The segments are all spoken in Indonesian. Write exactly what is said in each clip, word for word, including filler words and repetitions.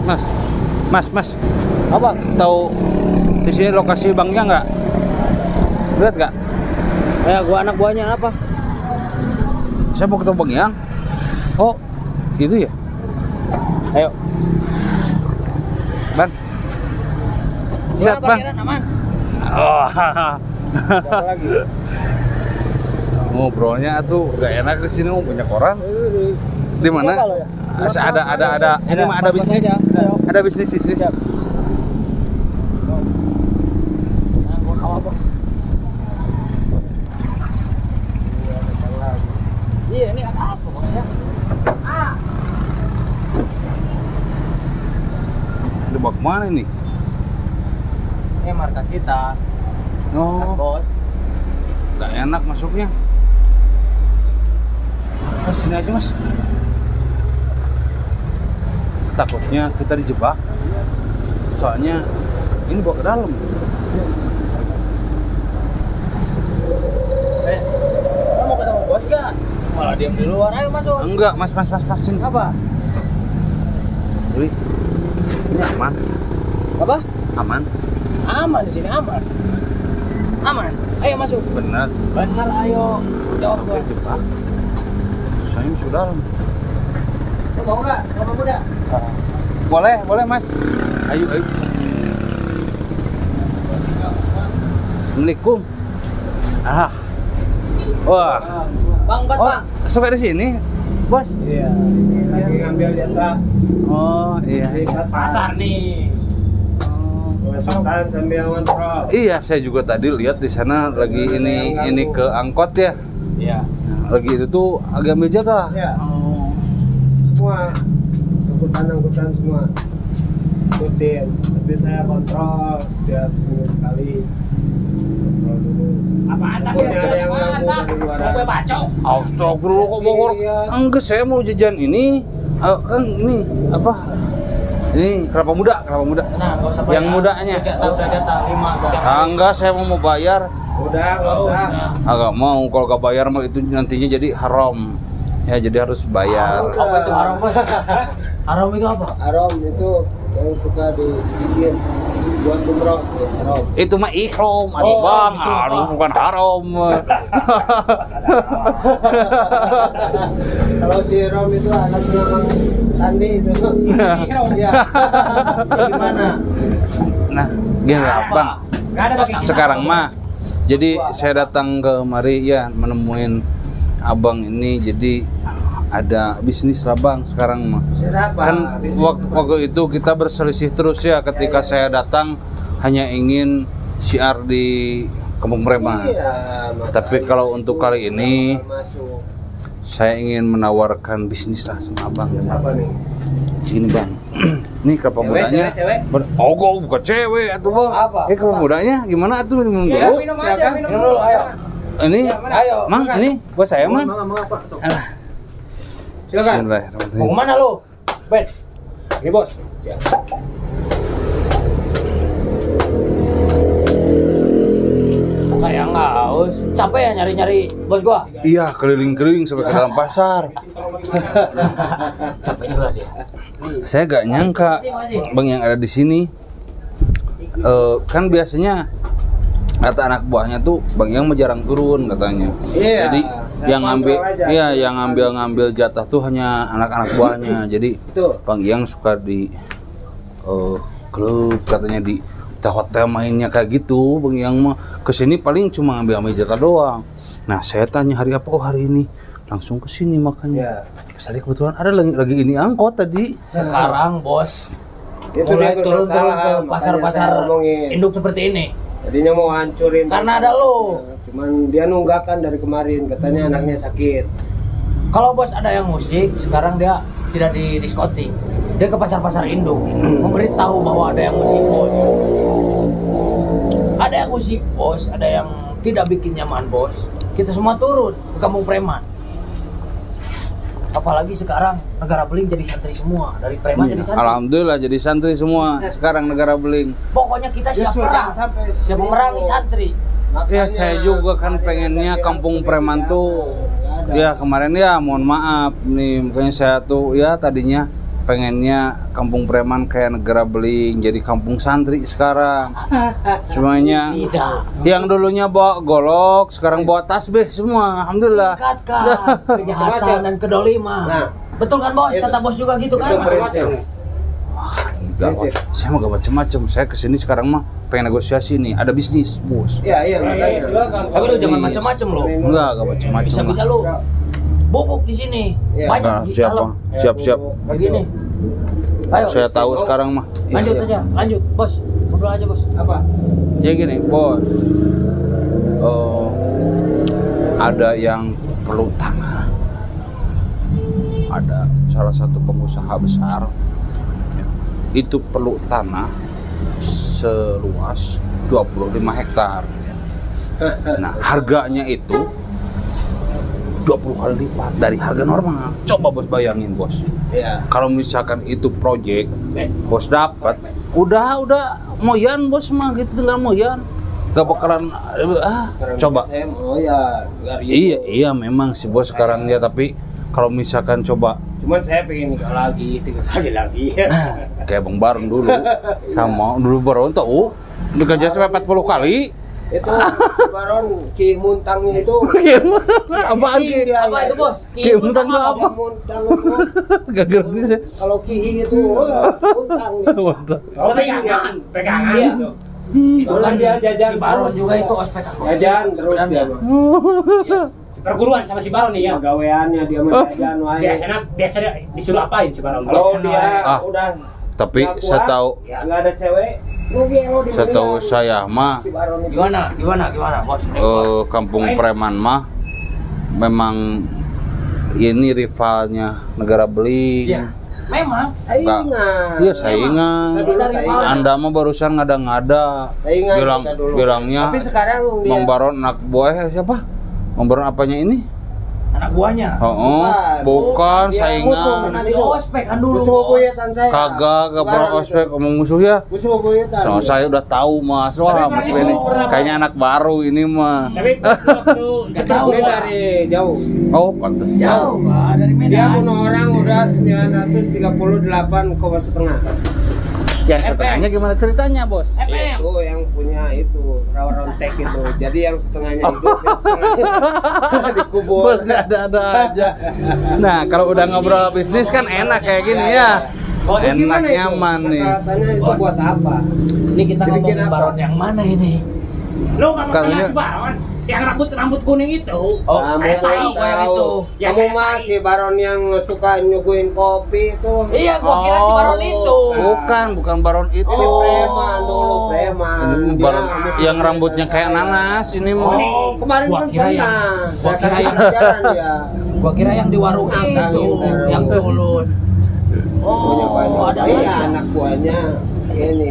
Mas. Mas, Mas. Apa? Tahu di sini lokasi banknya nggak? Lihat nggak? Eh, gua anak buahnya apa? Saya mau ketemu Bang Yang. Oh, itu ya? Ayo. Ban. Siap, Bang. Aman. Oh. Siapa lagi? Ngobrolnya tuh gak enak di sini, banyak orang. Di mana? Ada ada ada ini mah ada bisnis. Ada bisnis bisnis. Iya, ini ada apa bosnya? Ah. Dibawa kemana ini? Ini markas kita. Oh, Bos. gak enak masuknya. Mas, sini aja mas. Takutnya kita dijebak. Soalnya ini bawa ke dalam. Eh, kamu mau ketemu bos gak? Malah diam di luar, ayo masuk. Enggak, mas, mas, mas, mas, sini. Apa? Wih, ini aman, Apa? aman, Aman di sini, aman. Aman. Ayo masuk. benar. Benar, ayo. Jawab gua. Dijebak. Saya masuk dalam. Lu mau nggak? Kelapa muda? Boleh, boleh mas. Ayo, ayo. Assalamualaikum. Ah, wah. Bang, pas Oh, bang. sampai di sini, bos. Iya, lagi ngambil jatah Oh, iya. di pasar nih. Besokan sambil ngontrol. Iya, saya juga tadi lihat di sana lagi ini ini ke angkot ya. Iya. Lagi itu tuh agak ambil jatah. Iya. Oh. Semua angkutan-angkutan semua ikutin, tapi saya kontrol setiap seminggu sekali. Kontrol dulu. Apa anda Takutnya ada yang ganggu dari luar. Mau bacok? Astagfirullah kok Bogor. Iya. Enggak, saya mau jajan ini. Eh, kan ini apa? Ini kelapa muda, kelapa muda. Nah, nggak usah bayar. Yang mudanya. Udah jatah, udah jatah lima. Ah, enggak, saya mau mau bayar. Udah, nggak usah. Agak mau, kalau gak bayar mah itu nantinya jadi haram. Ya, jadi harus bayar. Apa itu haram, Bos? Haram itu apa? Arom itu yang suka dibikin buat umroh. Arom. Itu mah ihram, aduh Oh, bang, gitu, aduh Pak. bukan haram. Kalau si Rom itu anaknya Bang Sandi itu. Iya. Gimana? Nah, gini lah bang. Nggak ada bagi kita, Sekarang Bos. mah, jadi saya datang ke mari ya menemuin abang ini, jadi ada bisnis lah bang sekarang mah. Siapa? Kan Bisnis waktu, apa? waktu itu kita berselisih terus ya ketika saya datang hanya ingin syiar di Kampung Preman. Iya, Tapi makanya kalau untuk kali ini masuk. saya ingin menawarkan bisnis lah sama abang. Siapa nih? Gini bang, nih kelapa Cewek, mudanya. cewek, cewek? ber- Oh, kok bukan cewek atuh bang. Apa? Eh kelapa mudanya gimana atuh minum dulu? Ya, minum aja, Silakan, minum minum dulu, ayo. Ini, Ayo. mang ini buat saya mang. Mau mau apa? Sok. Alah, Silakan. Bismillahirrahmanirrahim. mau kemana lu? Ben. Ini bos. Kayak nggak haus. Capek ya nyari-nyari bos gua. Iya, keliling-keliling sampai ke dalam pasar. Capek juga dia. Saya gak nyangka bang yang ada di sini. Eh, kan biasanya kata anak buahnya tuh bang yang jarang turun katanya. Iya, Jadi saya yang ngambil, kontrol aja. iya yang ngambil ngambil jatah tuh hanya anak-anak buahnya. Jadi Betul. bang yang suka di eh, klub katanya di hotel mainnya kayak gitu. Bang yang mah kesini paling cuma ngambil ambil jatah doang. Nah saya tanya hari apa? Oh hari ini, langsung kesini makanya. Ya. Pas tadi kebetulan ada lagi, lagi ini angkot tadi. Sekarang bos Itu mulai dia turun-turun ke bermasalah, pasar-pasar makanya saya omongin. induk seperti ini. Tadinya mau hancurin. Karena ada lo. Cuman dia nunggakkan dari kemarin, katanya anaknya sakit. Kalau bos ada yang musik, sekarang dia tidak di diskotik. Dia ke pasar-pasar induk, memberitahu bahwa ada yang musik bos. Ada yang musik bos, ada yang tidak bikin nyaman bos. Kita semua turun ke Kampung Preman. Apalagi sekarang negara beling jadi santri semua, dari preman jadi santri. Alhamdulillah jadi santri semua sekarang negara beling. Pokoknya kita siap Justru perang, jangan sampai siap seperti memerangi itu. santri. Ya saya juga kan pengennya kampung preman tuh ya kemarin ya mohon maaf nih makanya saya tuh ya tadinya pengennya kampung preman kayak negara beling, jadi kampung santri sekarang. Semuanya Tidak. yang dulunya bawa golok, sekarang bawa tasbih semua. Alhamdulillah. Tingkatkan kejahatan dan kedoliman. Nah. Betul kan bos? Kata bos juga gitu kan? Itu prinsip. Enggak, Bos. Saya mah gak macem-macem. Saya kesini sekarang mah pengen negosiasi nih. Ada bisnis, bos. Iya, iya, makanya. Tapi lu jangan macam-macam lo. Enggak, gak macem-macem. Bisa-bisa lah. lu bubuk di sini. Iya. Banyak Nah, di siap, dalam. Pak. Siap, siap. Begini. Ayo. Saya tahu sekarang mah. Lanjut Iya, iya. aja, lanjut, bos. Ngobrol aja, bos. Apa? Ya gini, bos. Oh, ada yang perlu tanah. Ada salah satu pengusaha besar. Itu perlu tanah seluas dua puluh lima hektar. Nah, harganya itu dua puluh kali lipat dari harga normal. Coba bos bayangin, bos. Iya. Kalau misalkan itu project, bos dapat, udah udah moyan bos mah gitu, tinggal moyan, gak bakalan ah Sekarang coba. saya mau ya biar gitu. Iya iya memang si bos sekarang ya, tapi kalau misalkan coba Cuman saya pengen nikah lagi, tiga kali lagi. kayak Bang Baron dulu, sama dulu Baron tuh dikerja sampai empat puluh kali. Itu Baron ki muntangnya itu. Apaan Ki dia, Apa ya. itu, bos? Ki muntang tuh apa? Ki muntang itu. Gak ngerti sih. Kalau ki itu oh, muntang. Mantap. Oh, pegangan, pegangan Iya. itu. Itu kan dia jajan si Baron terus. juga itu ospek kan, bos. Jajan terus dia. Sebenarnya. mah. Perguruan sama si Baron nih ya. Pegawaiannya dia mah jajan wae. Biasanya biasanya disuruh apain si Baron? Kalau dia Ah. udah Tapi nggak saya kuat, tahu, nggak ada cewek, mungkin lo di saya tahu saya mah si Baron itu. Gimana? Gimana? Gimana, bos? eh, kampung preman mah memang ini rivalnya negara beling. Iya. Memang Saingan. Iya saingan. Kita dulu saingan. Anda mah barusan ngada-ngada. Saingan Bilang kita dulu. bilangnya Tapi sekarang dia Bang Baron anak buah eh, siapa? Bang Baron apanya ini? anak buahnya. Oh, oh, Bukan. bukan Dia musuh, saingan. Pernah di ospek kan dulu. musuh bos. bebuyutan saya. Kagak, gak Baron pernah itu. ospek ngomong musuh ya. Musuh bebuyutan. So, saya udah tahu Mas. Wah, Tapi Mas pernah Benny disuruh pernah, kayaknya anak baru ini mah. Tapi pas waktu Nggak tahu, Ini sekitar dari jauh. Oh, pantes. Jauh, Pak, dari Dia Medan. bunuh orang udah sembilan ratus tiga puluh delapan koma setengah. Yang setengahnya gimana ceritanya, Bos? F M. Itu yang punya itu rawa rontek itu. Jadi yang setengahnya hidup, yang setengahnya dikubur. Bos nggak ada-ada aja. Nah, kalau udah ngobrol bisnis kan enak kayak gini ya. Terus Enak gimana itu? nyaman nih. Persyaratannya itu buat apa? Ini kita Jadi ngomongin kenapa? Baron yang mana ini? lo nggak mau Katanya- kenal si Baron yang rambut rambut kuning itu. Oh, Kamu kayak mau tahu kayak tahu. itu. Ya, Kamu kayak mah tai. si Baron yang suka nyuguhin kopi itu. Iya, gua kira si Baron itu. Bukan, bukan Baron itu. Ini preman dulu, preman. Ini Dia Baron musuh yang rambutnya kayak saya. nanas ini mah. Oh, kemarin Gua kan kira pernah. yang- Saya gua kira kasih yang- pelajaran dia. Gua kira yang di warung Nah, itu, gitu. yang culun. Punya Oh, banyak. ada Iya, lagi. anak buahnya ini.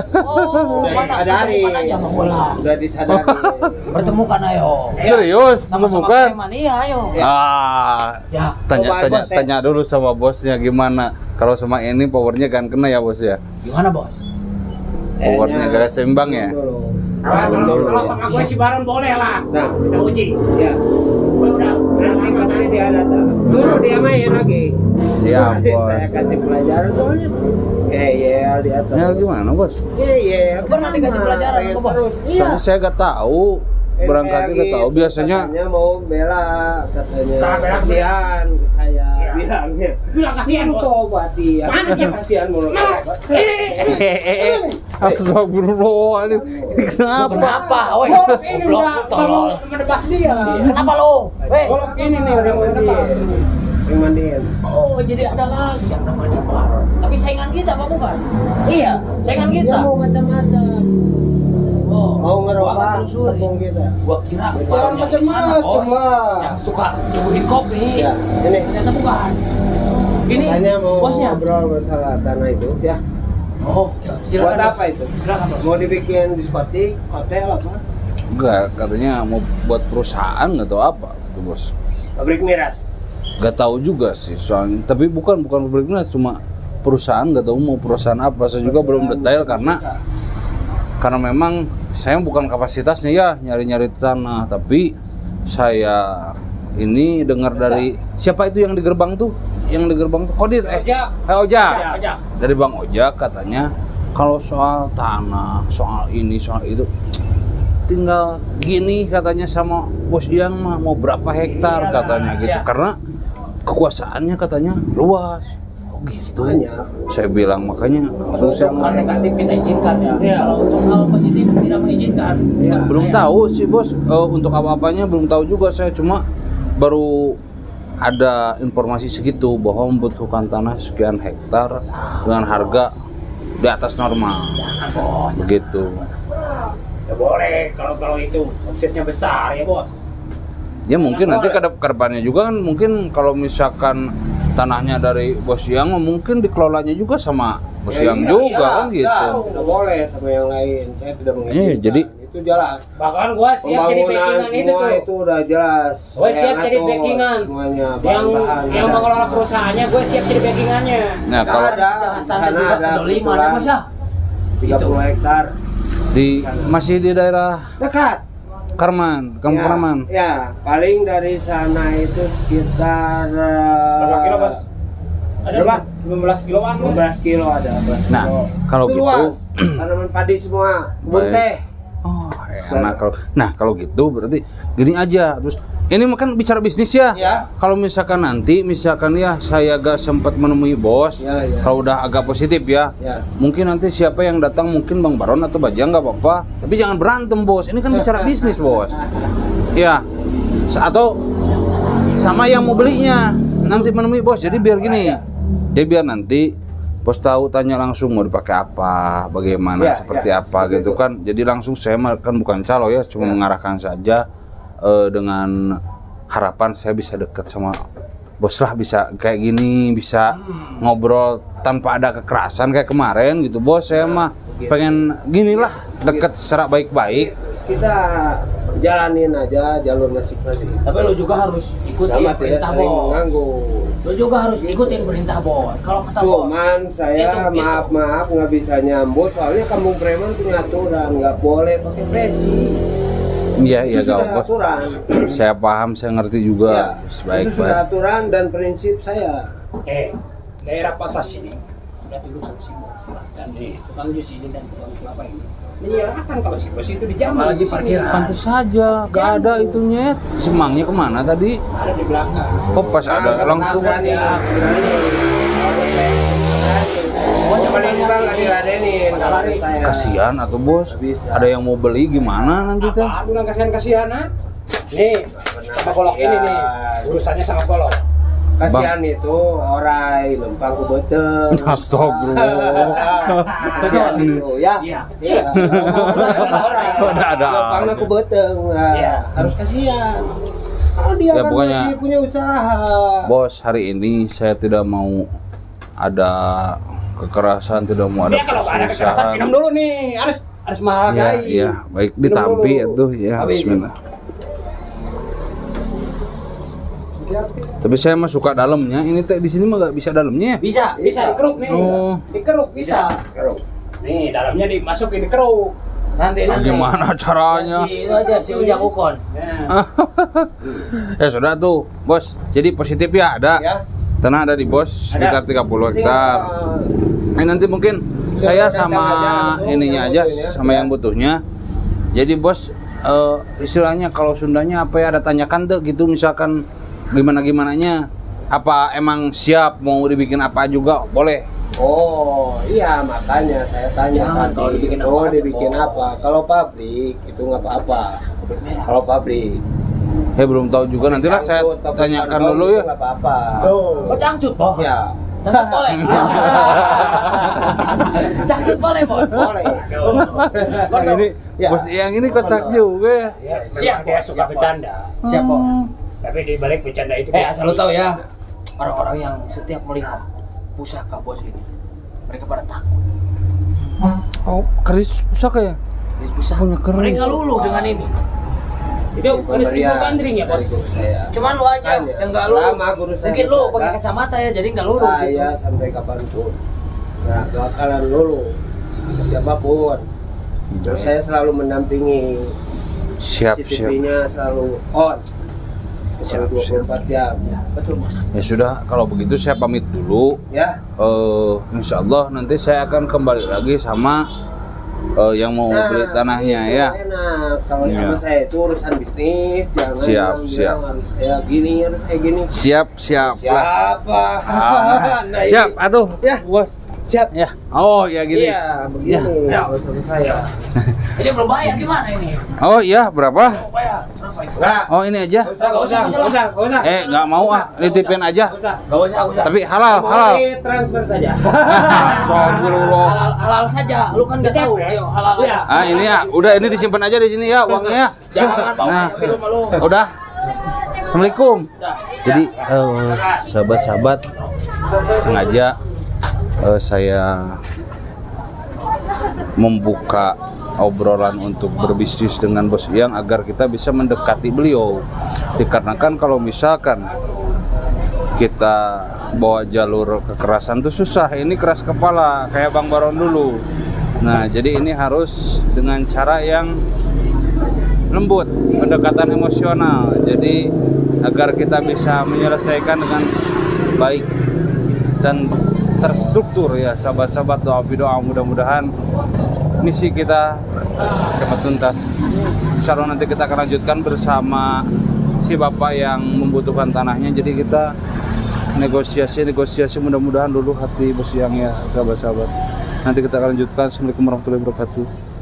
Oh, Udah mana disadari. ketemukan aja sama bola. Udah disadari. Pertemukan ayo. Serius? Sama-sama Bukan? preman, iya ayo. Ah, Ya, tanya Coba, tanya Bos, ya. tanya dulu sama bosnya gimana. Kalau sama ini powernya kan kena ya, Bos ya. gimana bos? Powernya gak seimbang ya. Dulu. Kalau Baron kalau- dulu. kalau sama gue si Baron boleh lah. Nah. Kita uji. Ya. Gue udah Nanti pasti dia datang. Suruh dia main lagi. Siap, Bos. Saya kasih pelajaran soalnya. Ngeyel dia terus. Ya gimana, Bos? Ngeyel. Pernah dikasih pelajaran sama bos? Terus. Iya. Soalnya saya gak tahu. Eh, Berangkatnya kayak gak tahu. gitu. Biasanya Katanya mau bela katanya. Nah, bela- Kasihan ke saya Iya. bilangnya. bilang kasihan bos. Tobat dia. Mana sih, Bos? Kasihan mulu. Nah, eh Astagfirullah. Ini Lu kenapa? kenapa? Woi, Golok ini goblok udah lu tolol. menebas dia. Kenapa lo? Weh. Golok ini nih yang mandiin. Yang mandiin. Oh, jadi ada lagi yang namanya Baron. Tapi saingan kita apa bukan? Iya, saingan kita. Dia mau macam-macam. Oh, Mau gua ngerubah akan telusuri. tepung kita. Gua kira Jangan Baron yang di sana, macam-macam bos. lah. Yang suka nyuguhin kopi. Ya, ini. Ternyata bukan. Ini Katanya mau bosnya. ngobrol masalah tanah itu, ya. Oh, ya, silakan. Buat bos. apa itu? Silakan, bos. Mau dibikin diskotik, hotel apa? Enggak, katanya mau buat perusahaan nggak tahu apa, tuh, Bos. Pabrik miras. Gak tahu juga sih soalnya, tapi bukan bukan pabrik miras, cuma perusahaan, gak tahu mau perusahaan apa. Saya juga belum detail karena karena memang saya bukan kapasitasnya ya nyari-nyari tanah, tapi saya ini dengar dari siapa itu yang di gerbang tuh? Yang di gerbang tuh Kodir eh. Ojak. Eh Ojak. Ojak, Ojak. Dari Bang Ojak katanya kalau soal tanah, soal ini, soal itu tinggal gini katanya sama Bos Iyang mah mau berapa hektar Iyalah, katanya gitu. iya. Karena kekuasaannya katanya luas. Oh gitu. Banyak. Saya bilang makanya langsung saya Hal negatif kita izinkan ya. Iya. Kalau untuk hal positif tidak mengizinkan. Iya. belum Saya- tahu sih bos. Eh, untuk apa-apanya belum tahu juga, saya cuma baru ada informasi segitu bahwa membutuhkan tanah sekian hektar dengan harga di atas normal begitu. Ya boleh kalau kalau itu omsetnya besar ya bos. Ya mungkin Nah, nanti boleh. ke depannya juga kan mungkin kalau misalkan tanahnya dari Bos Yang mungkin dikelolanya juga sama Bos Ya, Yang iya, juga iya. kan gitu. Nah, tidak boleh sama yang lain. Saya tidak mengizinkan. Eh, jadi- itu jelas. Bahkan gua siap jadi Pembangunan backingan itu semua tuh. itu udah jelas. Gua Saya siap jadi ngatur backingan. semuanya. Yang bahan-bahan, yang ada mengelola semua. perusahaannya gue siap jadi backingannya. Nah Nggak kalau ada, Kejahatan dan sana juga ada kedoliman ya kebetulan Bos ya. tiga puluh hektar di masih di daerah dekat. Karman, Kampung ya, Karman. Ya, paling dari sana itu sekitar eh, Berapa kilo bos? Ada Berapa? lima belas kiloan. lima belas kilo ada. lima belas Nah, kilo. kalau Itu gitu luas. Tanaman padi semua, kebun Baik. teh. Oh, enak kalau. Nah, kalau gitu berarti gini aja. Terus ini makan bicara bisnis ya. Ya. Kalau misalkan nanti misalkan ya saya gak sempat menemui bos, Ya, ya. kalau udah agak positif ya. Ya. Mungkin nanti siapa yang datang mungkin Bang Baron atau Bajang nggak apa-apa. Tapi jangan berantem bos. Ini kan bicara bisnis bos. Ya. Sa- Atau sama yang mau belinya nanti menemui bos. Jadi biar gini. Jadi biar nanti bos tahu tanya langsung mau dipakai apa, bagaimana, Ya, seperti ya, apa seperti gitu itu. kan. Jadi langsung saya mah kan bukan calo ya, cuma Ya. mengarahkan saja eh, dengan harapan saya bisa dekat sama bos lah, bisa kayak gini, bisa ngobrol tanpa ada kekerasan kayak kemarin gitu bos. Saya mah begitu. pengen gini lah, dekat secara baik-baik. Kita jalanin aja jalur masing-masing. Tapi lu juga harus ikutin Sama tidak perintah saling bos. mengganggu. Lu juga harus ikutin perintah bos. Kalau kata bos. Cuman saya Itu, gitu. maaf maaf nggak bisa nyambut soalnya Kampung Preman punya aturan nggak boleh pakai peci. Iya iya Itu gak sudah bos. aturan. Saya paham, saya ngerti juga. Ya, Baik itu sudah baik. aturan dan prinsip saya. Eh, daerah Pasar sini sudah tunduk sama si bos dan di tukang jus ini dan tukang kelapa ini menyerahkan kalau si bos itu dijamin Apalagi di sini. parkiran. Pantes saja, gak ada itunya. Semangnya kemana tadi? Ada di belakang. Oh pas ada Nah, langsung. nggak berani. Pokoknya paling bukan nggak diladenin kalau ada saya. Kasihan atau bos? Bisa. Ada yang mau beli gimana nanti teh? Apaan bilang kasihan-kasihan ah? Nih, sama golok ini nih. Urusannya sama golok. Kasihan itu orai lempang ku beteng. Astagfirullah. Kasihan itu ya. Iya. Iya. Ada ada. Lempang ku beteng. Nah, Iya. harus kasihan. Kalau dia Ya, kan pokoknya- masih punya usaha. Bos, hari ini saya tidak mau ada kekerasan, tidak mau ada Dia kalau ada kekerasan perselisihan. minum dulu nih. Harus harus Iya, menghargai. iya, baik Minum ditampi dulu. itu ya. Tapi- Bismillah. Tapi saya mah suka dalamnya. Ini teh di sini mah gak bisa dalamnya. Bisa, Bisa dikeruk nih. Oh. Dikeruk bisa. Nih, dalamnya dimasukin dikeruk. Nanti nanti. Gimana caranya? Si itu aja si Ujang Ukon. Ya sudah tuh, bos. Jadi positif ya ada. Ya. Tanah ada di bos sekitar tiga puluh hektar. Nah, nanti mungkin saya datang sama aja langsung ininya yang aja, butuhin ya. sama yang butuhnya. Jadi bos, eh, istilahnya kalau Sundanya apa ya, ada tanyakan tuh gitu, misalkan gimana gimananya, apa emang siap mau dibikin apa juga boleh. Oh iya makanya saya tanya Jangan, tadi. kalau dibikin oh apa, dibikin Bos. apa? Kalau pabrik itu nggak apa-apa. Kalau pabrik. Saya belum tahu juga, nantilah saya Cangcut, tapi tanyakan kantong dulu itu ya. nggak apa-apa. Oh cangcut bos. Ya. Cangcut boleh. Cangcut boleh bos. Boleh. Nah, ini Ya. bos yang ini kocak juga ya. Ya, Siap, dia Bos, suka siap, Bos. bercanda. Siap bos. Tapi di balik bercanda itu Eh dia asal lu tahu ya, orang-orang yang setiap melihat pusaka bos ini, mereka pada takut. Oh, keris pusaka ya? Ini pusaka. Punya keris. Mereka luluh dengan ini. Itu keris ibu gandring ya, Bos. Dari guru saya. Cuman lu aja Makanya, yang enggak luluh. selama guru saya Mungkin lu bisa pakai ada, kacamata ya, jadi enggak luluh gitu. Saya sampai kapanpun nggak bakalan lulu ke siapapun. Terus saya selalu mendampingi. Siap, siap. C C T V-nya selalu on. Siap, dua puluh empat jam. Ya, betul Bos. Ya sudah, kalau begitu saya pamit dulu. Ya. Eh, insya Allah nanti saya akan kembali lagi sama eh, yang mau Nah, beli tanahnya itu ya. enak. Kalau Ya. sama saya itu urusan bisnis, jangan Siap, bilang, siap. bilang harus kayak gini, harus kayak gini. Siap, siap lah. Siapa? Ah, Nah, siap, ini. atuh. Ya, Bos. siap. Ya. Oh, ya gini. Iya, begini. Ya. Kalau sama saya. Ini belum bayar gimana ini? Oh iya, berapa? Mau bayar berapa itu? Enggak. Oh, ini aja. Enggak usah, enggak usah, enggak usah, enggak usah. Eh, nggak mau ah, nitipin aja. Enggak usah. Gak usah, gak usah. Tapi halal, Mau halal. di transfer saja. Astagfirullah. halal, halal saja. Lu kan gak tahu. Ayo halal. Iya. Ah, ini ya, udah ini disimpan aja di sini ya uangnya ya. Jangan bawa Nah. aja film lu. Udah. Assalamualaikum. Jadi eh, sahabat-sahabat sengaja eh, saya membuka obrolan untuk berbisnis dengan Bos Iyang agar kita bisa mendekati beliau. Dikarenakan kalau misalkan kita bawa jalur kekerasan itu susah. Ini keras kepala kayak Bang Baron dulu. Nah, jadi ini harus dengan cara yang lembut, pendekatan emosional. Jadi agar kita bisa menyelesaikan dengan baik dan terstruktur ya sahabat-sahabat. Doa doa mudah-mudahan misi kita cepat tuntas. Insya Allah nanti kita akan lanjutkan bersama si bapak yang membutuhkan tanahnya. Jadi kita negosiasi negosiasi mudah-mudahan dulu hati Bos Iyang ya sahabat-sahabat. Nanti kita akan lanjutkan. Assalamualaikum warahmatullahi wabarakatuh.